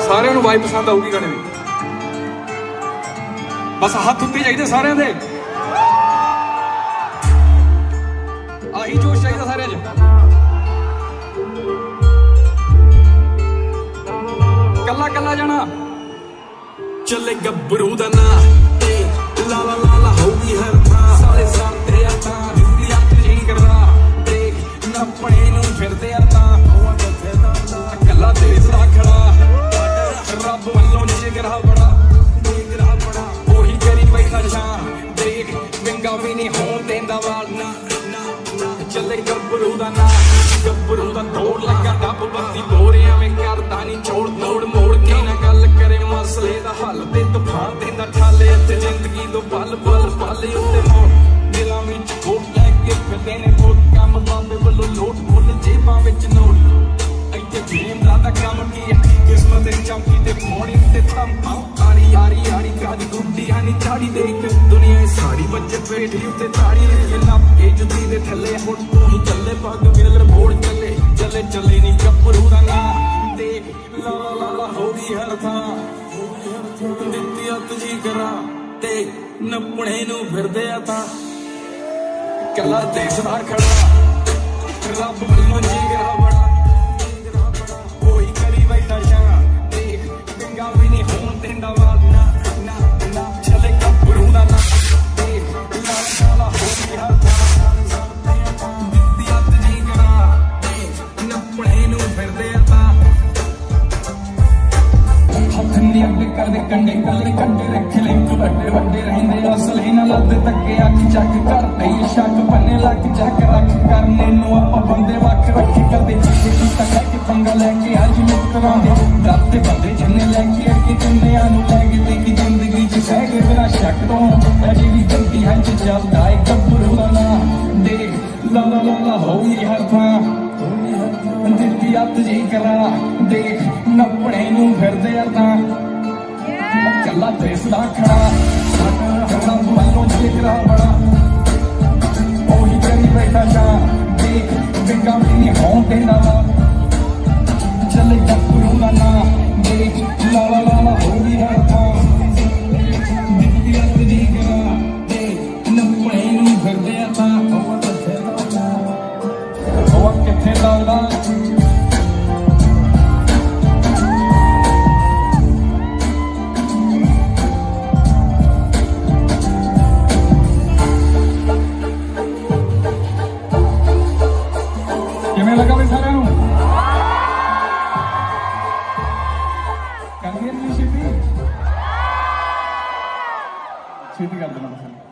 ਸਾਰਿਆਂ ਨੂੰ ਵਾਈਬ ਪਸੰਦ ਆਊਗੀ ਗਾਣੇ ਦੀ। ਬਸ ਹੱਥ ਉੱਤੇ ਚਾਹੀਦੇ ਸਾਰਿਆਂ ਦੇ, ਆਹੀ ਜੋਸ਼ ਚਾਹੀਦਾ ਸਾਰਿਆਂ 'ਚ। ਕੱਲਾ ਕੱਲਾ ਜਾਣਾ ਚੱਲੇ ਗੱਭਰੂ ਦਾ ਨਾਂ ਤੇ ਲਾ ਲਾ ਲਾ ਲਾ ਹੋਊਗੀ ਹਰ ਥਾਂ। ਸਾਰੇ ਸਾਰ ਤੇ ਤਾਂ ਦਿੱਤੀ ਅੱਤ ਜੀ ਕਰਾ ਦੇਖ ਨੱਪਣੇ ਨੂੰ ਫਿਰਦੇ ਆ ਤਾਂ ਕੱਲਾ ਦੇਸ ਦਾ ਖੜਾ ਰੱਬ ਵੱਲੋਂ ਜਿਗਰਾ ਬੜਾ ਜਿਗਰਾ ਬੜਾ ਉਹੀ ਕਰੀ ਬੈਠਾ ਸ਼ਾਂ ਦੇਖ ਵਿੰਗਾ ਵੀ ਨਹੀਂ ਹੋਣ ਦੇਂਦਾ ਵਾਲ ਨਾ ਚੱਲੇ ਗੱਭਰੂ ਦਾ ਨਾਂ ਗੱਭਰੂ ਦਾ ਦੌੜ ਲੱਗਾ ਡੱਬ ਬੱਤੀ ਬੋਰਿਆਂ ਵਿੱਚ ਕਰਦਾ ਨਹੀਂ ਛੋੜ ਮੋੜ ਮੋੜ ਕੇ ਨਾ ਗੱਲ ਕਰੇ ਮਸਲੇ ਦਾ ਹੱਲ ਤੇ ਤੂਫਾਨ ਦੇਂਦਾ ਠਾਲੇ ਤੇ ਜ਼ਿੰਦਗੀ ਤੋਂ ਪਲ ਪਲ ਪਾਲੇ ਉੱਤੇ ਮੋੜ ਦਿਲਾਂ ਵਿੱਚ ਖੋਟ ਲੈ ਕੇ ਫਿਰਦੇ ਨੇ ਬਹੁਤ ਕੰਮ ਬਾਬੇ ਵੱਲੋਂ ਲੋਟ ਫੁੱਲ ਜੇਬਾਂ ਵਿੱਚ ਨੋਟ ਇੱਥੇ ਜੀਣ ਦਾ ਕੰਮ ਕੀ ਹੈ ਕਿਸਮਤ ਦੀ ਚਮਕੀ ਤੇ ਮੋੜੀ ਤੇ ਥੰਮ ਆਰੀ ਆਰੀ ਆਰੀ ਕਾਦੀ ਗੁੱਡੀ ਆਨੀ ਝਾੜੀ ਦੇਖ ਦੁਨੀਆ ਸਾਰੀ ਬੱਚੇ ਪੇਠੀ ਉੱਤੇ ਤਾੜੀ ਇਹ ਨੱਪ ਕੇ ਜੁੱਤੀ ਦੇ ਥੱਲੇ ਹੁਣ ਤੂੰ ਹੀ ਚੱਲੇ ਪੱਗ ਮੇਲਰ ਮੋੜ ਚੱਲੇ ਚੱਲੇ ਚੱਲੇ ਨਹੀਂ ਗੱਭਰੂ ਦਾ ਨਾਂ ਦੇਖ ਲਾ ਲਾ ਲਾ ਲਾ ਹੋ ਗਈ ਹਰ ਥਾਂ ਦਿੱਤੀ ਅੱਤ ਜੀ ਕਰਾਂ ਤੇ ਨੱਪਣੇ ਨੂੰ ਫਿਰਦੇ ਆ ਤਾਂ ਕੱਲਾ ਦੇਸ ਦਾ ਖੜਾ ਰੱਬ ਵੱਲੋਂ ਜਿਗਰਾ ਬੜਾ ਉਹੀ ਕਰੀ ਬੈਠਾ ਸ਼ਾਂ ਦੇਖ ਵਿੰਗਾ ਵੀ ਨਹੀਂ ਹੋਣ ਦਿੰਦਾ ਵਾਲ ਨਾ ਨਾ ਨਾ ਚੱਲੇ ਗੱਭਰੂ ਦਾ ਨਾਂ ਦੇਖ ਲਾ ਲਾ ਲਾ ਹੋ ਗਈ ਹਰ ਥਾਂ ਦਿੱਤੀ ਅੱਤ ਜੀ ਕਰਾਂ ਤੇ ਨੱਪਣੇ ਨੂੰ ਫਿਰਦੇ ਆ ਤਾਂ ਹੱਥ ਨੀ ਅੱਗੇ ਕਰਦੇ ਕੰਡੇ ਕੱਲੇ ਕੰਡੇ ਰੱਖੇ ਲਿੰਕ ਵੱਡੇ ਵੱਡੇ ਰਹਿੰਦੇ ਅਸਲ ਹੀ ਨਾ ਲੱਦ ਤੱਕੇ ਅੱਖ ਚੱਕ ਕਰਦੇ ਸ਼ੱਕ ਪੰਨੇ ਲੱਗ ਚੱਕ ਰੱਖ ਕਰਨੇ ਨੂੰ ਆਪਾਂ ਬੰਦੇ ਵੱਖ ਰੱਖੀ ਕਰਦੇ ਚਿੱਟੇ ਕੀ ਤੱਕ ਕੇ ਪੰਗਾ ਲੈ ਕੇ ਅੱਜ ਮਿੱਤਰਾਂ ਦੇ ਰੱਬ ਦੇ ਬੰਦੇ ਜਿੰਨੇ ਲੈ ਕੇ ਅੱਗੇ ਦੁਨੀਆਂ ਨੂੰ ਲੈ ਕੇ ਤੇ ਕੀ ਜ਼ਿੰਦਗੀ 'ਚ ਸਹਿ ਕੇ ਬਿਨਾਂ ਸ਼ੱਕ ਤੋਂ ਅਜੇ ਵੀ ਗੰਦੀ ਹੈ ਚ ਚੱਲਦਾ ਏ ਗੱਭਰੂ ਦਾ ਨਾਂ ਦੇਖ ਲਾ ਲਾ ਲਾ ਲਾ ਹੋਈ ਹਰ ਥਾਂ ਦਿੱਤੀ ਅੱਤ ਜੀ ਕਰਾਂ ਦੇਖ ਨੱਪਣੇ ਨੂੰ ਫਿਰਦੇ ਆ ਤਾਂ ਕੱਲਾ ਦੇਸ ਦਾ ਖੜਾ ਰੱਬ ਵੱਲੋਂ ਜਿਗਰਾ ਬੜਾ ਉਹੀ ਕਰੀ ਬੈਠਾ ਸ਼ਾਂ ਦੇਖ ਵਿੰਗਾ ਵੀ ਨਹੀਂ ਹੋਣ ਦੇਂਦਾ ਵਾ ਚੱਲੇ ਗੱਭਰੂ ਦਾ ਨਾਂ ਦੇਖ ਲਾ ਲਾ ਲਾ ਲਾ ਹੋ ਗਈ ਹਰ ਥਾਂ ਦਿੱਤੀ ਅੱਤ ਜੀ ਕਰਾਂ ਦੇਖ ਨੱਪਣੇ ਨੂੰ ਫਿਰਦੇ ਆ ਤਾਂ ਉਹ ਕਿੱਥੇ ਲਾਉਂਦਾ ਕਿਵੇਂ ਲੱਗਾ ਵੀ ਸਾਰਿਆਂ ਨੂੰ ਕਰ ਗਏ ਨਹੀਂ ਛੇਤੀ ਕਰ ਦੇਣਾ